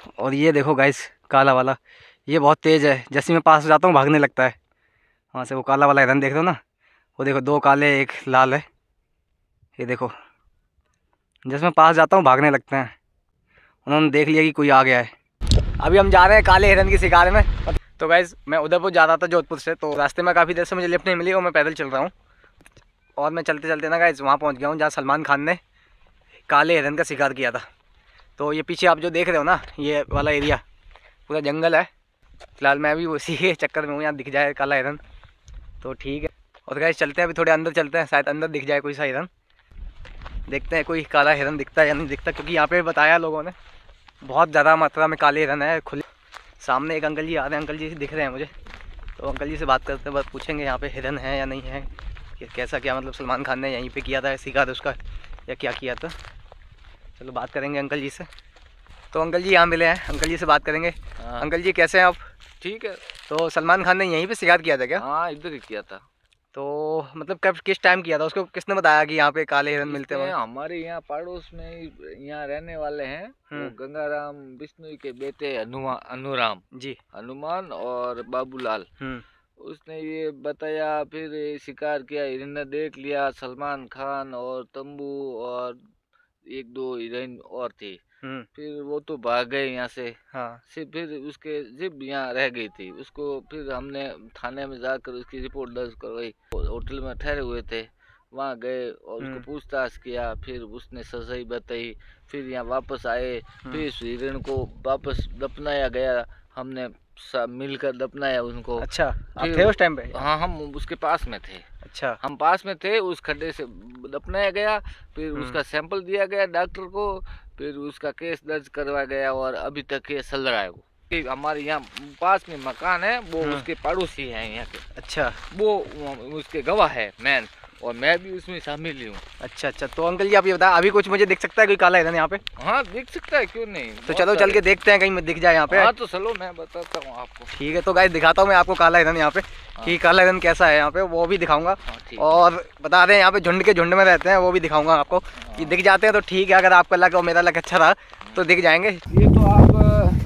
और ये देखो गाइस काला वाला, ये बहुत तेज़ है, जैसे मैं पास जाता हूँ भागने लगता है वहाँ से। वो काला वाला हिरन देख रहे हो ना, वो देखो 2 काले 1 लाल है, ये देखो जैसे मैं पास जाता हूँ भागने लगते हैं। उन्होंने देख लिया कि कोई आ गया है। अभी हम जा रहे हैं काले हिरन की शिकार में। तो गाइस मैं उदयपुर जा रहा था जोधपुर से, तो रास्ते में काफ़ी देर से मुझे लिफ्ट नहीं मिली और मैं पैदल चल रहा हूँ। और मैं चलते चलते ना गाइस वहाँ पहुँच गया हूँ जहाँ सलमान खान ने काले हिरन का शिकार किया था। तो ये पीछे आप जो देख रहे हो ना, ये वाला एरिया पूरा जंगल है। फिलहाल मैं भी उसी के चक्कर में हूँ, यहाँ दिख जाए काला हिरन तो ठीक है। और गाइस चलते हैं, अभी थोड़े अंदर चलते हैं, शायद अंदर दिख जाए कोई सा हिरन। देखते हैं कोई काला हिरन दिखता है या नहीं दिखता, क्योंकि यहाँ पे बताया लोगों ने बहुत ज़्यादा मात्रा में काले हिरन है खुले। सामने एक अंकल जी आ रहे हैं, अंकल जी दिख रहे हैं मुझे, तो अंकल जी से बात करते हैं, बस पूछेंगे यहाँ पे हिरन है या नहीं है, कि कैसा क्या मतलब सलमान खान ने यहीं पे किया था शिकार उसका या क्या किया था। चलो बात करेंगे अंकल जी से। तो अंकल जी यहाँ मिले हैं, अंकल जी से बात करेंगे। अंकल जी कैसे हैं आप? ठीक है। तो सलमान खान ने यहीं पे शिकार किया था क्या? हाँ इधर ही किया था। तो मतलब कब किस टाइम किया था, उसको किसने बताया कि यहाँ पे काले हिरन मिलते हैं? हमारे यहाँ पड़ोस में यहाँ रहने वाले हैं, वो गंगाराम बिश्नोई के बेटे अनुराम जी, हनुमान और बाबूलाल। उसने ये बताया, फिर शिकार किया, हिरन ने देख लिया, सलमान खान और तंबू और 1-2 हिरन और थे। फिर वो तो भाग गए यहाँ से। हाँ। फिर उसके जिप यहाँ रह गई थी, उसको फिर हमने थाने में जाकर उसकी रिपोर्ट दर्ज करवाई। होटल में ठहरे हुए थे, वहाँ गए और उसको पूछताछ किया, फिर उसने सच्चाई बताई। फिर यहाँ वापस आए, फिर इस हिरण को वापस दफनाया गया, हमने सब मिलकर दफनाया उनको। अच्छा, आप थे उस टाइम पे? हाँ हम उसके पास में थे। अच्छा, हम पास में थे, उस खड्डे से दफनाया गया, फिर उसका सैंपल दिया गया डॉक्टर को, फिर उसका केस दर्ज करवाया गया और अभी तक ये चल रहा है। वो हमारे यहाँ पास में मकान है, वो उसके पड़ोसी हैं यहाँ के। अच्छा, वो उसके गवाह है मैन, और मैं भी उसमें शामिल हूँ। अच्छा अच्छा, तो अंकल जी आप ये बताएं, अभी कुछ मुझे दिख सकता है कोई काला हिरन यहाँ पे? हाँ दिख सकता है, क्यों नहीं। तो चलो चल के देखते हैं कहीं दिख जाए यहाँ पे। हाँ तो चलो मैं बताता हूँ आपको। ठीक है, तो गाइस दिखाता हूँ मैं आपको काला हिरन यहाँ पे, कि काला हिरन कैसा है यहाँ पे, वो भी दिखाऊंगा। और बता दें यहाँ पे झुंड के झुंड में रहते हैं, वो भी दिखाऊंगा आपको। कि दिख जाते हैं तो ठीक है, अगर आपका लक और मेरा लक अच्छा रहा तो दिख जाएंगे। ये तो आप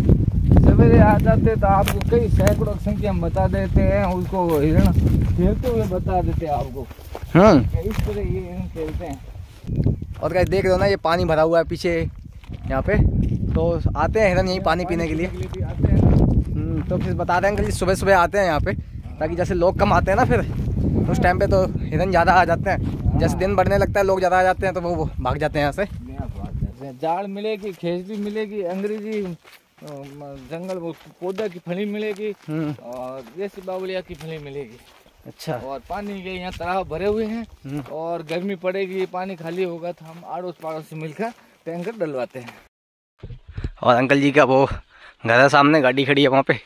सवेरे आ जाते तो आपको कई सैकड़ों संख्या में बता देते हैं, उसको हिरण खेलते हुए बता देते हैं आपको। इस तरह ये हिरण खेलते हैं। और गाइस देख रहे हो ना, ये पानी भरा हुआ है पीछे यहाँ पे, तो आते हैं हिरन यहीं पानी पीने के लिए भी आते हैं। तो फिर बता दें अंकल, सुबह सुबह आते हैं यहाँ पे, ताकि जैसे लोग कम आते हैं ना, फिर उस टाइम पे तो हिरन ज़्यादा आ जाते हैं। जैसे दिन बढ़ने लगता है लोग ज़्यादा आ जाते हैं, तो वो भाग जाते हैं यहाँ से। जाड़ मिलेगी, खेजड़ी मिलेगी, अंग्रेजी जंगल पौधा की फली मिलेगी, और देसी बावलिया की फली मिलेगी। अच्छा, और पानी के यहाँ तालाब भरे हुए हैं, और गर्मी पड़ेगी, पानी खाली होगा तो हम आड़ोस पड़ोस से मिलकर टैंकर डलवाते हैं। और अंकल जी का वो घर है सामने, गाड़ी खड़ी है वहाँ पे।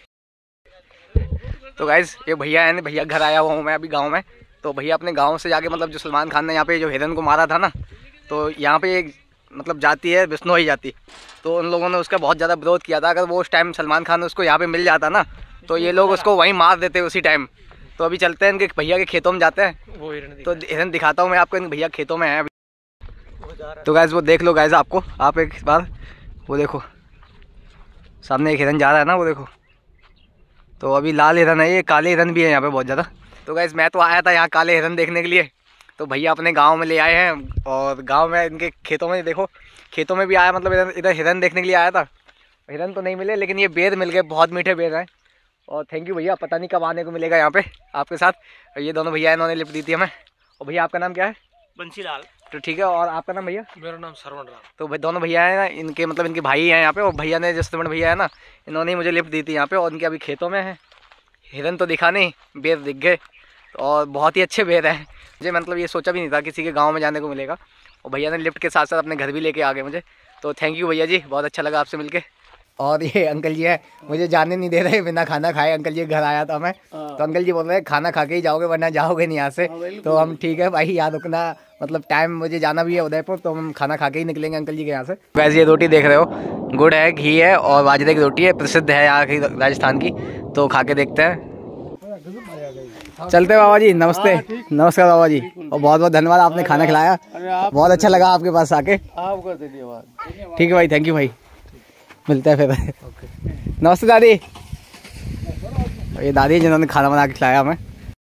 तो गाइस ये भैया है, भैया घर आया हुआ हूँ मैं अभी गाँव में। तो भैया अपने गाँव से जाके, मतलब जो सलमान खान ने यहाँ पे जो हिरन को मारा था ना, तो यहाँ पे एक मतलब जाती है बिश्नोई जाती, तो उन लोगों ने उसका बहुत ज़्यादा विरोध किया था। अगर वो उस टाइम सलमान खान उसको यहाँ पे मिल जाता ना, तो ये लोग उसको वहीं मार देते उसी टाइम। तो अभी चलते हैं इनके भैया के खेतों में जाते हैं, वो तो हिरन दिखाता हूँ मैं आपको, इन भैया खेतों में है अभी। तो गाइस वो देख लो गाइस, आपको आप एक बार वो देखो सामने एक हिरन जा रहा है ना, वो देखो। तो अभी लाल हिरन है, ये काले हिरन भी है यहाँ पे बहुत ज़्यादा। तो गाइस मैं तो आया था यहाँ काले हिरन देखने के लिए, तो भैया अपने गांव में ले आए हैं, और गांव में इनके खेतों में देखो, खेतों में भी आया, मतलब इधर हिरन देखने के लिए आया था। हिरन तो नहीं मिले, लेकिन ये बेर मिल गए, बहुत मीठे बेर हैं। और थैंक यू भैया, पता नहीं कब आने को मिलेगा यहाँ पे आपके साथ। ये दोनों भैया इन्होंने लिफ्ट दी थी हमें। और भैया आपका नाम क्या है? बंसीलाल। तो ठीक है, और आपका नाम भैया? मेरा नाम श्रवण राम। तो भाई दोनों भैया हैं ना, इनके मतलब इनके भाई हैं यहाँ पे, और भैया ने जो श्रवण भैया है ना, इन्होंने मुझे लिफ्ट दी थी यहाँ पे, और इनके अभी खेतों में है। हिरन तो दिखा नहीं, बेर दिख गए, और बहुत ही अच्छे बेर हैं। मुझे मतलब ये सोचा भी नहीं था किसी के गांव में जाने को मिलेगा, और भैया ने लिफ्ट के साथ साथ अपने घर भी लेके आ गए मुझे। तो थैंक यू भैया जी, बहुत अच्छा लगा आपसे मिलके। और ये अंकल जी है, मुझे जाने नहीं दे रहे बिना खाना खाए। अंकल जी घर आया था मैं, तो अंकल जी बोल रहे हैं खाना खा के ही जाओगे, वरना जाओगे नहीं यहाँ से। तो हम ठीक है भाई, याद रखना, मतलब टाइम मुझे जाना भी है उदयपुर, तो हम खाना खा के ही निकलेंगे अंकल जी के यहाँ से। वैसे ये रोटी देख रहे हो, गुड़ है, घी है, और बाजरे की रोटी है, प्रसिद्ध है यहाँ की राजस्थान की। तो खा के देखते हैं, चलते बाबा जी। नमस्ते। नमस्कार बाबा जी, और बहुत बहुत धन्यवाद, आपने खाना खिलाया, बहुत अच्छा लगा आपके पास आके। आपका धन्यवाद। ठीक है भाई, थैंक यू भाई। मिलते हैं फिर। नमस्ते दादी। ये दादी जिन्होंने खाना बना के खिलाया हमें।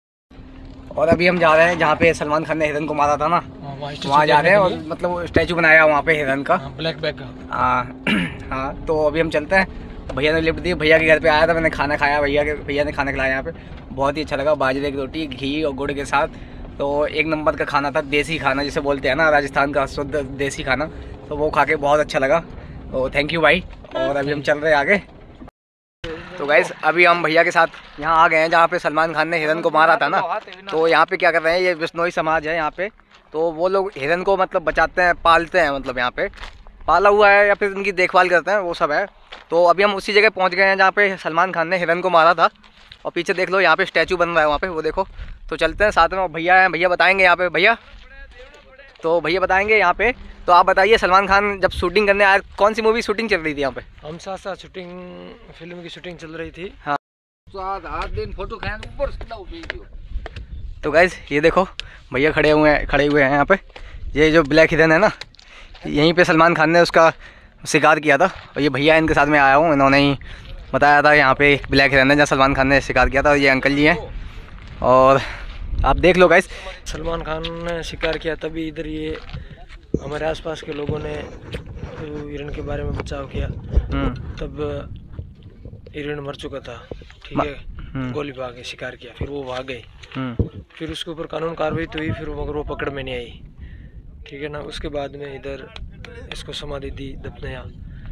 और अभी हम जा रहे हैं जहाँ पे सलमान खान ने हिरन को मारा था ना, वहाँ जा रहे हैं। और मतलब स्टैचू बनाया वहाँ पे हिरन का, ब्लैक बैग का। हाँ तो अभी हम चलते हैं। भैया ने लिफ्ट दी, भैया के घर पे आया था, मैंने खाना खाया, भैया ने खाना खिलाया यहाँ पे, बहुत ही अच्छा लगा। बाजरे की रोटी घी और गुड़ के साथ, तो एक नंबर का खाना था, देसी खाना जिसे बोलते हैं ना, राजस्थान का शुद्ध देसी खाना। तो वो खा के बहुत अच्छा लगा, तो थैंक यू भाई। और अभी हम चल रहे हैं आगे। तो गाइस अभी हम भैया के साथ यहाँ आ गए हैं जहाँ पे सलमान खान ने हिरन को मारा था ना। तो यहाँ पे क्या कर रहे हैं, ये बिश्नोई समाज है यहाँ पे, तो वो लोग हिरन को मतलब बचाते हैं, पालते हैं, मतलब यहाँ पे पाला हुआ है या फिर उनकी देखभाल करते हैं, वो सब है। तो अभी हम उसी जगह पहुँच गए हैं जहाँ पे सलमान खान ने हिरन को मारा था। और पीछे देख लो यहाँ पे स्टैचू बन रहा है वहाँ पे, वो देखो। तो चलते हैं साथ में, भैया हैं, भैया बताएंगे यहाँ पे। भैया तो भैया बताएंगे यहाँ पे। तो आप बताइए, सलमान खान जब शूटिंग करने आया, कौन सी मूवी शूटिंग चल रही थी यहाँ पे? हम साथ साथ शूटिंग, फिल्म की शूटिंग चल रही थी। हाँ, 7-8 दिन फोटो ऊपर। तो गाइस ये देखो भैया खड़े हुए हैं यहाँ पे। ये जो ब्लैक हिरन है ना, यहीं पे सलमान खान ने उसका शिकार किया था। और ये भैया इनके साथ में आया हूँ, इन्होंने ही बताया था यहाँ पे एक ब्लैक हिरन है जहाँ सलमान खान ने शिकार किया था। और ये अंकल जी हैं, और आप देख लो गाइस, सलमान खान ने शिकार किया तभी इधर ये हमारे आसपास के लोगों ने हिरण के बारे में बचाव किया। तब हिरण मर चुका था, ठीक है, गोली भाग के शिकार किया, फिर वो भाग गई, फिर उसके ऊपर कानून कार्रवाई तो हुई, फिर मगर वो पकड़ में नहीं आई, ठीक है ना। उसके बाद में इधर इसको समाधि दी, दफनाया,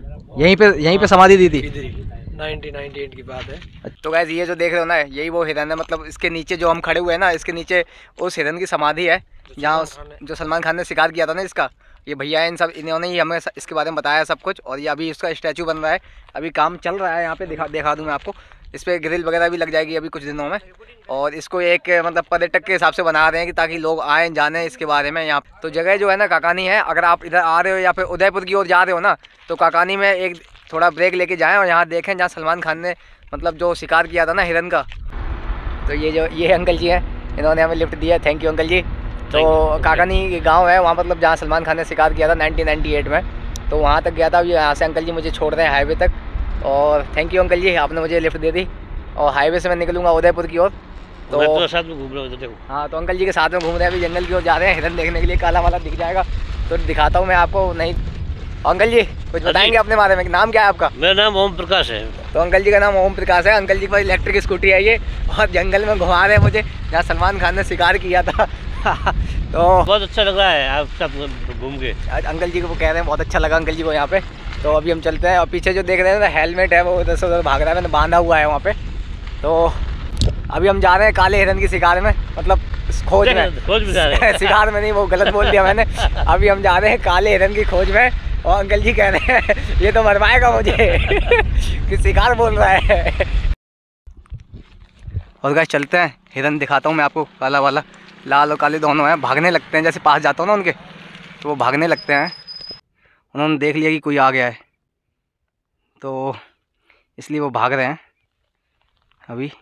यहीं पे समाधि दी थी। इधर ही 1998 की बात है। तो गाइस ये जो देख रहे हो ना, यही वो हिरन है, मतलब इसके नीचे जो हम खड़े हुए हैं ना, इसके नीचे उस हिरन की समाधि है जहाँ जो सलमान खान ने शिकार किया था ना इसका। ये भैया इन सब, इन्होंने ही हमें इसके बारे में बताया सब कुछ। और ये अभी इसका स्टैचू बन रहा है, अभी काम चल रहा है यहाँ पे, दिखा दूँ मैं आपको। इस पर ग्रिल वगैरह भी लग जाएगी अभी कुछ दिनों में। और इसको एक मतलब पर्यटक के हिसाब से बना रहे हैं कि ताकि लोग आए जाने इसके बारे में यहाँ। तो जगह जो है ना काकानी है, अगर आप इधर आ रहे हो या फिर उदयपुर की ओर जा रहे हो ना, तो काकानी में एक थोड़ा ब्रेक लेके जाएं और यहाँ देखें जहाँ सलमान खान ने मतलब जो शिकार किया था ना हिरन का। तो ये अंकल जी हैं, इन्होंने हमें लिफ्ट दिया, थैंक यू अंकल जी। तो काकानी गांव है वहाँ, मतलब जहाँ सलमान खान ने शिकार किया था 1998 में, तो वहाँ तक गया था। अभी यहाँ से अंकल जी मुझे छोड़ रहे हैं हाईवे तक, और थैंक यू अंकल जी, आपने मुझे लिफ्ट दे दी। और हाईवे से मैं निकलूँगा उदयपुर की ओर। तो साथ में घूम रहा हूँ, देखो। हाँ, तो अंकल जी के साथ में घूम रहे हैं, अभी जंगल की ओर जा रहे हैं हिरन देखने के लिए। काला वाला दिख जाएगा तो दिखाता हूँ मैं आपको। नहीं अंकल जी कुछ बताएंगे अपने बारे में, नाम क्या है आपका? मेरा नाम ओम प्रकाश है। तो अंकल जी का नाम ओम प्रकाश है। अंकल जी के पास इलेक्ट्रिक स्कूटी है ये, और जंगल में घुमा रहे हैं मुझे जहाँ सलमान खान ने शिकार किया था। तो बहुत अच्छा लग रहा है आप सब घूम के। अंकल जी को वो कह रहे हैं बहुत अच्छा लगा अंकल जी को यहाँ पे। तो अभी हम चलते हैं। और पीछे जो देख रहे हैं ना हेलमेट है, वो उधर से उधर भाग रहा है, मैंने बांधा हुआ है वहाँ पे। तो अभी हम जा रहे हैं काले हिरन की शिकार में, मतलब खोज में जा रहे हैं शिकार में नहीं, वो गलत बोल दिया मैंने। अभी हम जा रहे हैं काले हिरन की खोज में, और अंकल जी कह रहे हैं ये तो मरवाएगा मुझे कि शिकार बोल रहा है। और गाइस चलते हैं, हिरन दिखाता हूँ मैं आपको, काला वाला, लाल और काले दोनों हैं। भागने लगते हैं, जैसे पास जाता हूँ ना उनके तो वो भागने लगते हैं। उन्होंने देख लिया कि कोई आ गया है, तो इसलिए वो भाग रहे हैं अभी।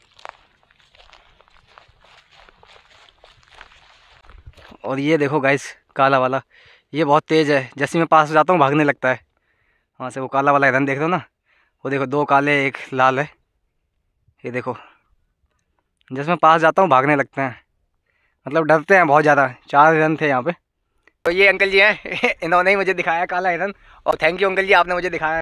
और ये देखो गाइस काला वाला, ये बहुत तेज़ है, जैसे मैं पास जाता हूँ भागने लगता है। वहाँ से वो काला वाला हिरन देख रहे हो ना, वो देखो, दो काले एक लाल है, ये देखो। जैसे मैं पास जाता हूँ भागने लगते हैं, मतलब डरते हैं बहुत ज़्यादा। 4 हिरन थे यहाँ पे। तो ये अंकल जी हैं इन्होंने ही मुझे दिखाया काला हिरन, और थैंक यू अंकल जी, आपने मुझे दिखाया।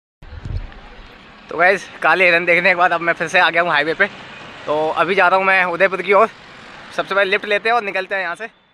तो गाइस काले हिरन देखने के बाद अब मैं फिर से आ गया हूँ हाईवे पे। तो अभी जा रहा हूँ मैं उदयपुर की ओर। सबसे पहले लिफ्ट लेते हैं और निकलते हैं यहाँ से।